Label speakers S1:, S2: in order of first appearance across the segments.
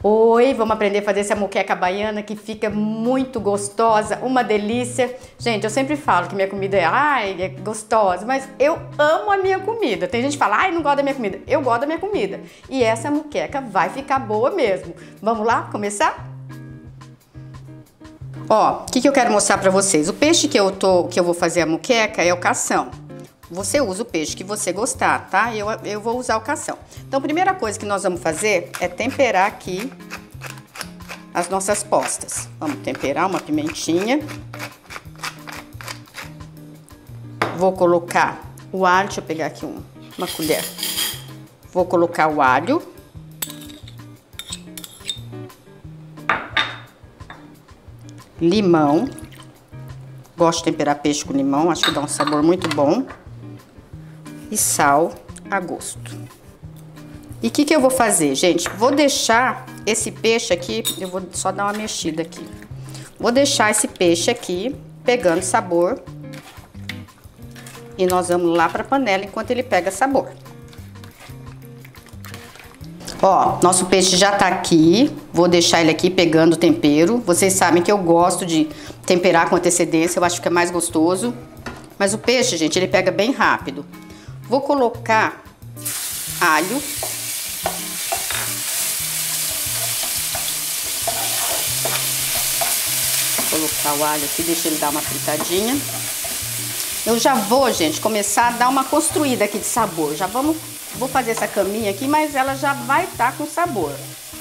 S1: Oi, vamos aprender a fazer essa moqueca baiana que fica muito gostosa, uma delícia. Gente, eu sempre falo que minha comida é gostosa, mas eu amo a minha comida. Tem gente que fala, não gosto da minha comida. Eu gosto da minha comida. E essa moqueca vai ficar boa mesmo. Vamos lá começar? Ó, o que eu quero mostrar pra vocês? O peixe que eu vou fazer a moqueca é o cação. Você usa o peixe que você gostar, tá? Eu vou usar o cação. Então, a primeira coisa que nós vamos fazer é temperar aqui as nossas postas. Vamos temperar uma pimentinha. Vou colocar o alho, deixa eu pegar aqui uma colher. Vou colocar o alho. Limão. Gosto de temperar peixe com limão, acho que dá um sabor muito bom. E sal a gosto. E o que eu vou fazer, gente? Vou deixar esse peixe aqui, eu vou só dar uma mexida aqui. Vou deixar esse peixe aqui pegando sabor. E nós vamos lá para a panela enquanto ele pega sabor. Ó, nosso peixe já tá aqui. Vou deixar ele aqui pegando o tempero. Vocês sabem que eu gosto de temperar com antecedência, eu acho que é mais gostoso. Mas o peixe, gente, ele pega bem rápido. Vou colocar alho. Vou colocar o alho aqui, deixa ele dar uma fritadinha. Eu já vou, gente, começar a dar uma construída aqui de sabor. Vou fazer essa caminha aqui, mas ela já vai estar com sabor.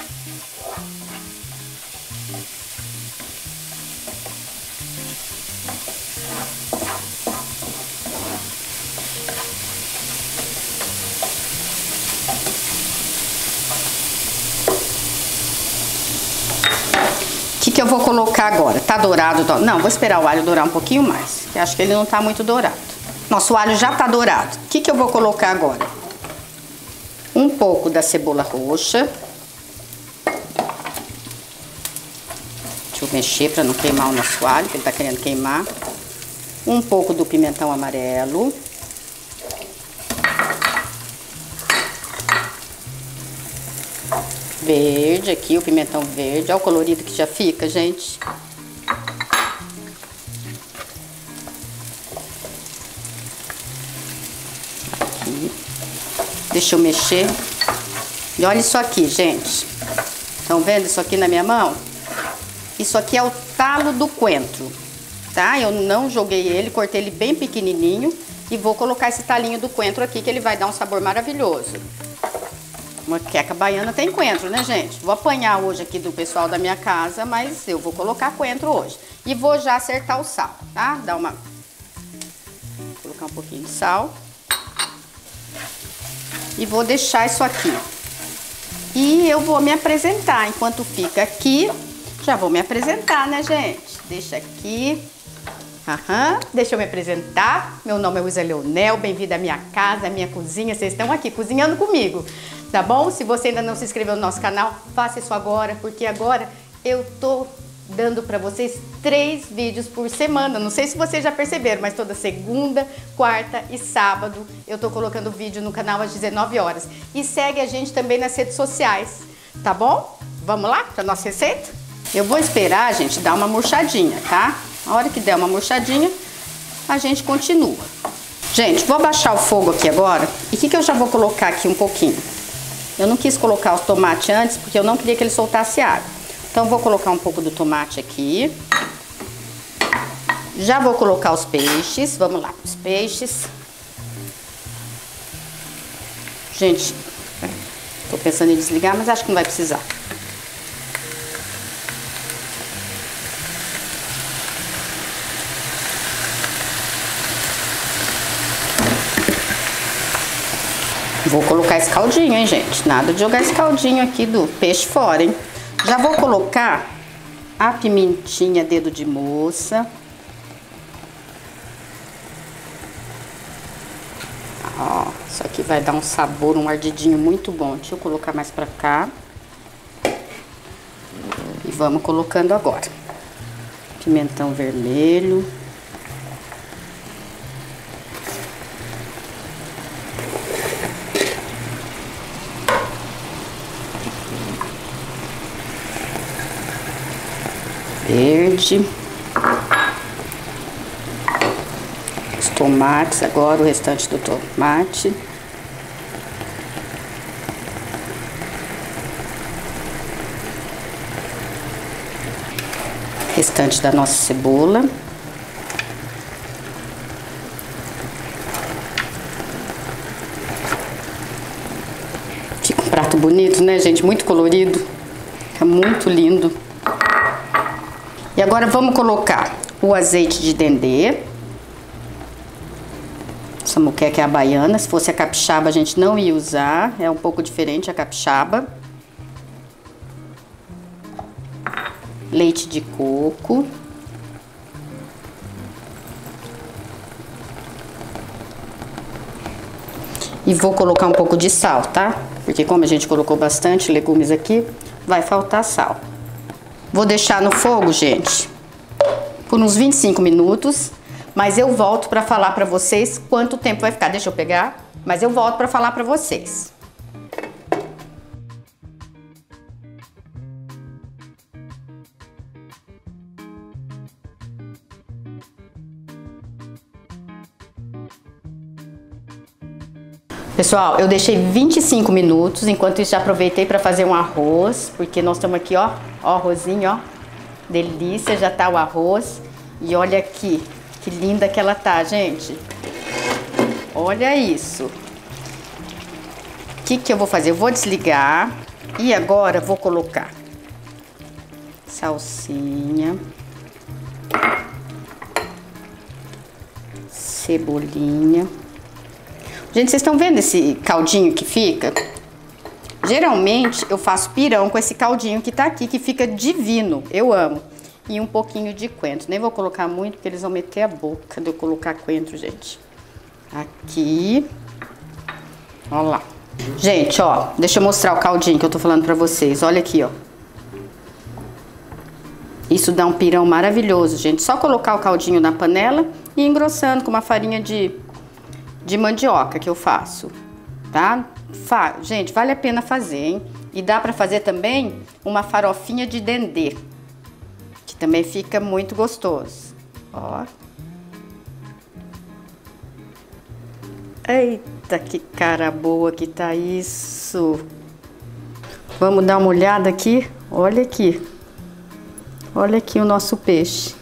S1: O que eu vou colocar agora? Tá dourado? Não, vou esperar o alho dourar um pouquinho mais, que acho que ele não tá muito dourado. Nosso alho já tá dourado. O que eu vou colocar agora? Um pouco da cebola roxa. Deixa eu mexer para não queimar o nosso alho, que ele tá querendo queimar. Um pouco do pimentão amarelo. Verde aqui, o pimentão verde. Olha o colorido que já fica, gente. Aqui. Deixa eu mexer. E olha isso aqui, gente. Estão vendo isso aqui na minha mão? Isso aqui é o talo do coentro, tá? Eu não joguei ele, cortei ele bem pequenininho. E vou colocar esse talinho do coentro aqui, que ele vai dar um sabor maravilhoso. Moqueca baiana tem coentro, né, gente? Vou apanhar hoje aqui do pessoal da minha casa, mas eu vou colocar coentro hoje. E vou já acertar o sal, tá? Vou colocar um pouquinho de sal. E vou deixar isso aqui. E eu vou me apresentar. Enquanto fica aqui, já vou me apresentar, né, gente? Deixa aqui. Deixa eu me apresentar. Meu nome é Luísa Leonel, bem-vindo à minha casa, à minha cozinha. Vocês estão aqui cozinhando comigo, tá bom? Se você ainda não se inscreveu no nosso canal, faça isso agora, porque agora eu tô dando pra vocês 3 vídeos por semana. Não sei se vocês já perceberam, mas toda segunda, quarta e sábado eu tô colocando vídeo no canal às 19 horas. E segue a gente também nas redes sociais, tá bom? Vamos lá pra nossa receita? Eu vou esperar, gente, dar uma murchadinha, tá? A hora que der uma murchadinha, a gente continua. Gente, vou abaixar o fogo aqui agora. E o que eu já vou colocar aqui um pouquinho? Eu não quis colocar o tomate antes, porque eu não queria que ele soltasse água. Então, vou colocar um pouco do tomate aqui. Já vou colocar os peixes. Vamos lá, os peixes. Gente, tô pensando em desligar, mas acho que não vai precisar. Vou colocar esse caldinho, hein, gente? Nada de jogar esse caldinho aqui do peixe fora, hein? Já vou colocar a pimentinha dedo de moça. Ó, isso aqui vai dar um sabor, um ardidinho muito bom. Deixa eu colocar mais pra cá. E vamos colocando agora. Pimentão vermelho. verde. Os tomates agora, o restante do tomate. Restante da nossa cebola. Fica um prato bonito, né, gente? Muito colorido. Fica muito lindo. E agora vamos colocar o azeite de dendê. Essa moqueca é a baiana. Se fosse a capixaba, a gente não ia usar. É um pouco diferente a capixaba. Leite de coco. E vou colocar um pouco de sal, tá? Porque como a gente colocou bastante legumes aqui, vai faltar sal. Vou deixar no fogo, gente, por uns 25 minutos. Mas eu volto pra falar pra vocês quanto tempo vai ficar. Deixa eu pegar. Mas eu volto pra falar pra vocês. Pessoal, eu deixei 25 minutos, enquanto isso já aproveitei para fazer um arroz, porque nós estamos aqui, ó, arrozinho, ó, delícia, já tá o arroz. E olha aqui, que linda que ela tá, gente. Olha isso. O que que eu vou fazer? Eu vou desligar e agora vou colocar salsinha, cebolinha. Gente, vocês estão vendo esse caldinho que fica? Geralmente eu faço pirão com esse caldinho que tá aqui, que fica divino. Eu amo. E um pouquinho de coentro. Nem vou colocar muito, porque eles vão meter a boca de eu colocar coentro, gente. Aqui. Ó lá. Gente, ó, deixa eu mostrar o caldinho que eu tô falando pra vocês. Olha aqui, ó. Isso dá um pirão maravilhoso, gente. Só colocar o caldinho na panela e ir engrossando com uma farinha de mandioca que eu faço, tá? Gente, vale a pena fazer, hein? E dá pra fazer também uma farofinha de dendê, que também fica muito gostoso. Ó. Eita, que cara boa que tá isso! Vamos dar uma olhada aqui? Olha aqui. Olha aqui o nosso peixe.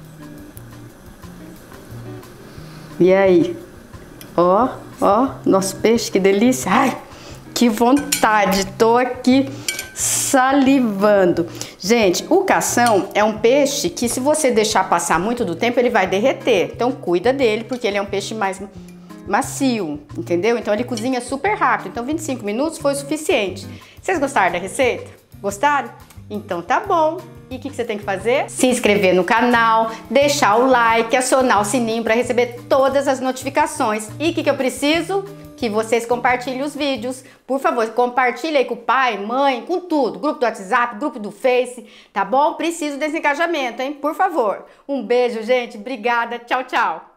S1: E aí? Ó, ó, nosso peixe, que delícia. Ai, que vontade, tô aqui salivando. Gente, o cação é um peixe que se você deixar passar muito do tempo, ele vai derreter. Então cuida dele, porque ele é um peixe mais macio, entendeu? Então ele cozinha super rápido. Então 25 minutos foi o suficiente. Vocês gostaram da receita? Gostaram? Então tá bom. E o que você tem que fazer? Se inscrever no canal, deixar o like, acionar o sininho para receber todas as notificações. E o que eu preciso? Que vocês compartilhem os vídeos. Por favor, compartilhe aí com o pai, mãe, com tudo. Grupo do WhatsApp, grupo do Face, tá bom? Preciso desse engajamento, hein? Por favor. Um beijo, gente. Obrigada. Tchau, tchau.